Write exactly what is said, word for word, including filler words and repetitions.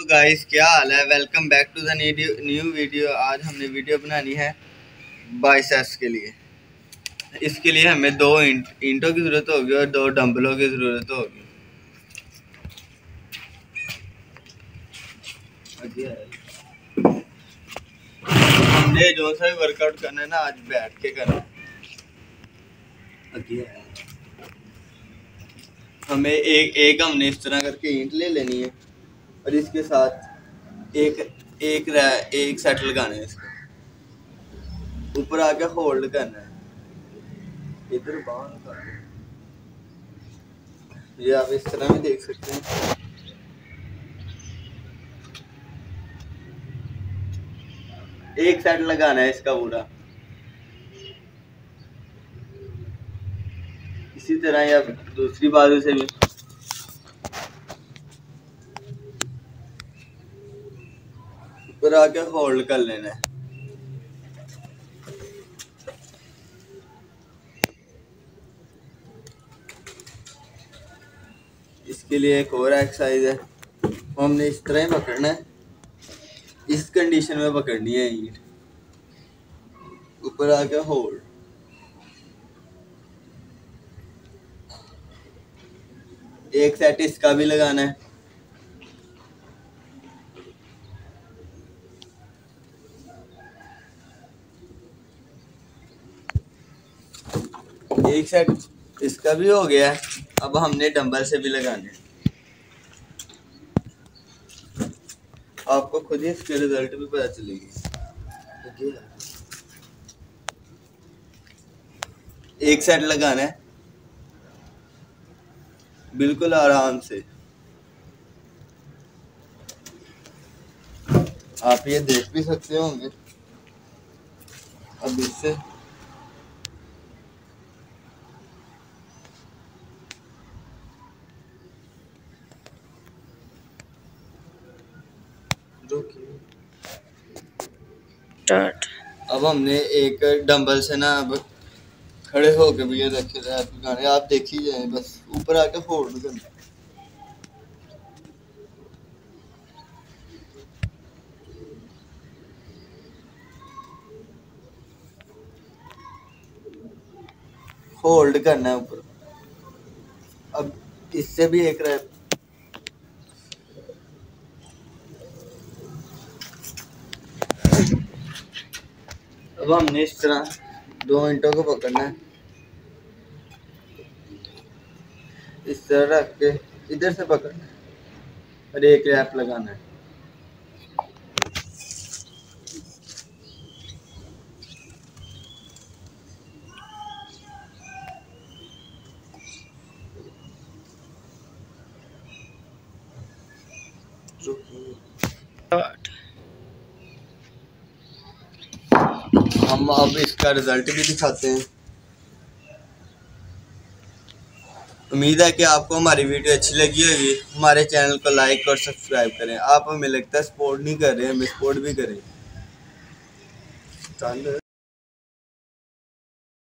Guys, क्या हाल है। Welcome back to the new video. आज हमने वीडियो बनानी है बाइसेप्स के लिए। इसके लिए हमें दो इंट, इंटों की ज़रूरत होगी और दो डंबलों की ज़रूरत होगी। हमने जो सा भी वर्कआउट करना है ना, आज बैठ के करना है। हमें एक एक हमने इस तरह करके ईंट ले लेनी है और इसके साथ एक एक एक सेट लगाना है। इसको ऊपर आके होल्ड करना है, इधर बांध कर। ये आप इस तरह भी देख सकते हैं। एक सेट लगाना है इसका पूरा। इसी तरह या दूसरी बाजू से भी ऊपर आके होल्ड कर लेना है। इसके लिए एक और एक्सरसाइज है, हमने इस तरह ही पकड़ना है। इस कंडीशन में पकड़नी है ईंट, ऊपर आके होल्ड। एक सेट इसका भी लगाना है। एक सेट इसका भी हो गया है। अब हमने डंबल से भी लगाने हैं। आपको खुद ही इसके रिजल्ट भी पता चलेगी। एक सेट लगाना है बिल्कुल आराम से। आप ये देख भी सकते होंगे। अब इससे स्टार्ट। अब हमने एक डंबल से ना अब खड़े होके भी ये देखे गाने आप देखी जाए, बस ऊपर आके होल्ड करना। होल्ड करना है ऊपर। अब इससे भी एक रैप। अब हमने इस तरह दो इंटों को पकड़ना है, इस तरह रख के इधर से पकड़ना है और एक रैप लगाना है। हम अब इसका रिजल्ट भी दिखाते हैं। उम्मीद है कि आपको हमारी वीडियो अच्छी लगी होगी। हमारे चैनल को लाइक और सब्सक्राइब करें। आप हमें लगता है सपोर्ट नहीं कर रहे हैं, हमें सपोर्ट भी करें।